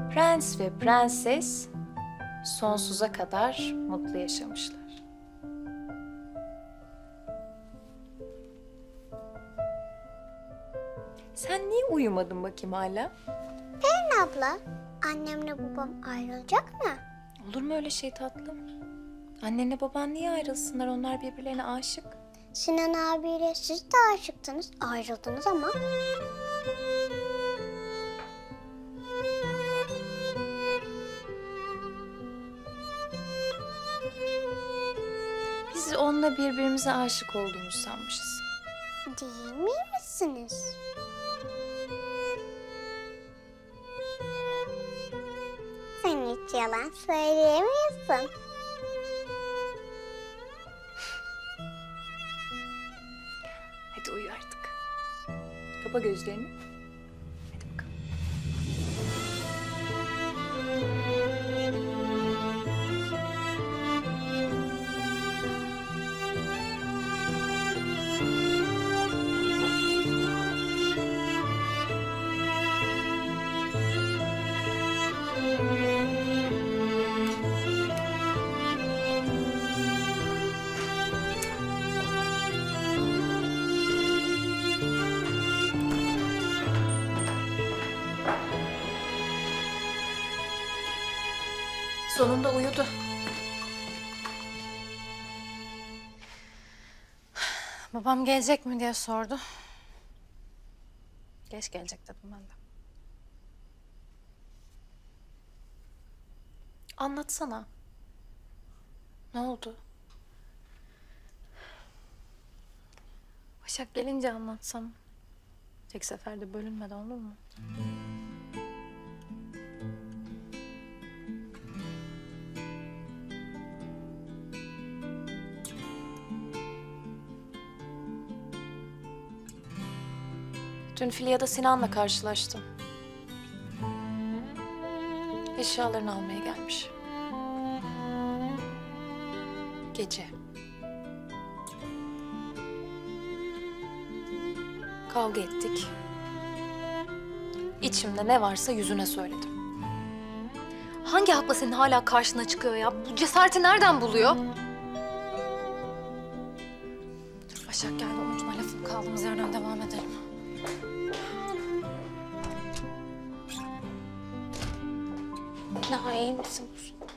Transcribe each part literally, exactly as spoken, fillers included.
Prens ve prenses sonsuza kadar mutlu yaşamışlar. Sen niye uyumadın bakayım hala? Pelin abla, annemle babam ayrılacak mı? Olur mu öyle şey tatlım? Annenle baban niye ayrılsınlar? Onlar birbirlerine aşık. Sinan abiyle siz de aşıktınız, ayrıldınız ama. Biz onunla birbirimize aşık olduğumuzu sanmışız. Değil miymişsiniz? Sen hiç yalan söyleyemiyorsun. Hadi uyu artık. Kapa gözlerini. Hadi bakalım. Sonunda uyudu. Babam gelecek mi diye sordu. Geç gelecek dedim ben de. Anlatsana. Ne oldu? Başak gelince anlatsam. Tek seferde bölünmeden olur mu? Dün Filya'da Sinan'la karşılaştım. Eşyalarını almaya gelmiş. Gece. Kavga ettik. İçimde ne varsa yüzüne söyledim. Hangi hakla senin hala karşına çıkıyor ya? Bu cesareti nereden buluyor? Dur Başak geldi, ucuna lafım kaldığımız yerden devam edelim. Daha iyi misin?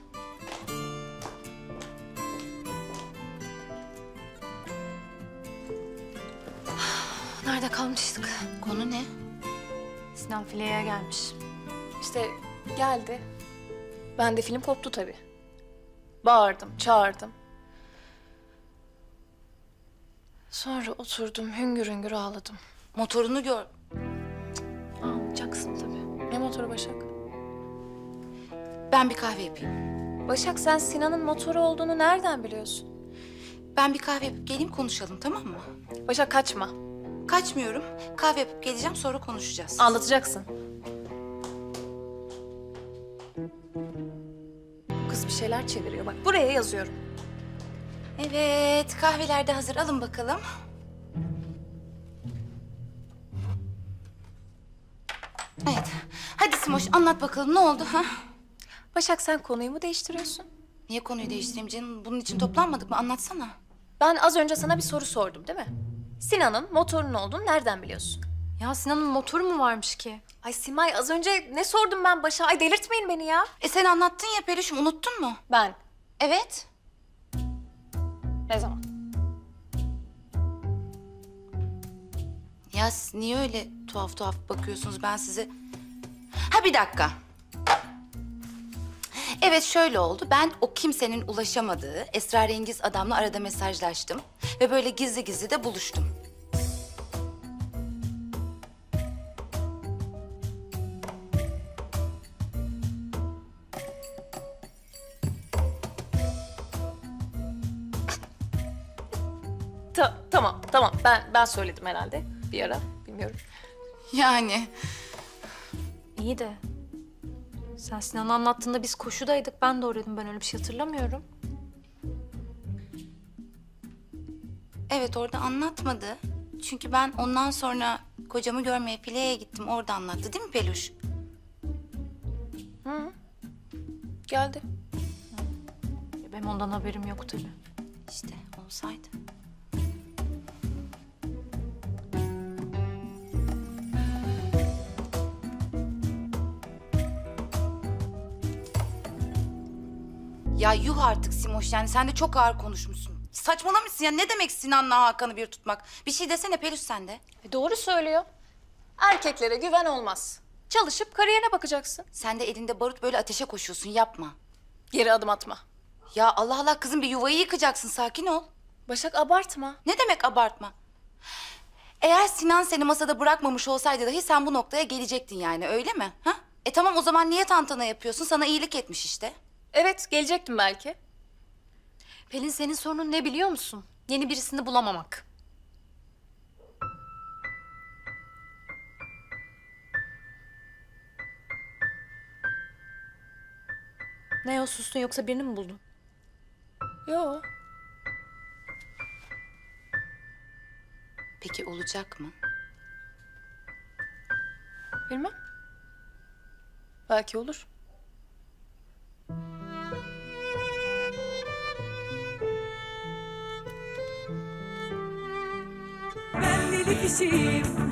Nerede kalmıştık? Konu ne? Sinan Filya'ya gelmiş. İşte geldi. Ben de film koptu tabii. Bağırdım, çağırdım. Sonra oturdum, hüngür hüngür ağladım. Motorunu gör. Ağlayacaksın tabii. Ne motoru Başak? Ben bir kahve yapayım. Başak, sen Sinan'ın motoru olduğunu nereden biliyorsun? Ben bir kahve yapıp geleyim, konuşalım, tamam mı? Başak, kaçma. Kaçmıyorum. Kahve yapıp geleceğim, sonra konuşacağız. Anlatacaksın. Kız bir şeyler çeviriyor. Bak buraya yazıyorum. Evet, kahveler de hazır. Alın bakalım. Evet. Hadi Simoş, anlat bakalım. Ne oldu ha? Başak, sen konuyu mu değiştiriyorsun? Niye konuyu değiştireyim canım? Bunun için toplanmadık mı? Anlatsana. Ben az önce sana bir soru sordum, değil mi? Sinan'ın motorunun olduğunu nereden biliyorsun? Ya Sinan'ın motoru mu varmış ki? Ay Simay, az önce ne sordum ben Başak'a? Ay delirtmeyin beni ya. E sen anlattın ya Peluş'um, unuttun mu? Ben. Evet. Ne zaman? Ya siz niye öyle tuhaf tuhaf bakıyorsunuz? Ben size... Ha bir dakika. Evet, şöyle oldu. Ben o kimsenin ulaşamadığı esrarengiz adamla arada mesajlaştım. Ve böyle gizli gizli de buluştum. Ta tamam, tamam. Ben ben söyledim herhalde bir ara. Bilmiyorum. Yani... İyi de sen Sinan'a anlattığında biz koşudaydık. Ben de oradaydım. Ben öyle bir şey hatırlamıyorum. Evet, orada anlatmadı. Çünkü ben ondan sonra kocamı görmeye File'ye gittim. Orada anlattı, değil mi Peluş? Hı, Geldi. Benim ondan haberim yok tabii. İşte olsaydı. Ya yuh artık Simoş, yani sen de çok ağır konuşmuşsun. Saçmalamışsın ya, ne demek Sinan'la Hakan'ı bir tutmak? Bir şey desene Pelüs sen de. E doğru söylüyor. Erkeklere güven olmaz. Çalışıp kariyerine bakacaksın. Sen de elinde barut böyle ateşe koşuyorsun, yapma. Geri adım atma. Ya Allah Allah kızım, bir yuvayı yıkacaksın, sakin ol. Başak abartma. Ne demek abartma? Eğer Sinan seni masada bırakmamış olsaydı dahi sen bu noktaya gelecektin yani, öyle mi? Ha? E tamam, o zaman niye tantana yapıyorsun? Sana iyilik etmiş işte. Evet, gelecektim belki. Pelin, senin sorunun ne biliyor musun? Yeni birisini bulamamak. Ne o, sustun yoksa birini mi buldun? Yo. Peki olacak mı? Bilmem. Belki olur. Ben deli kişiyim,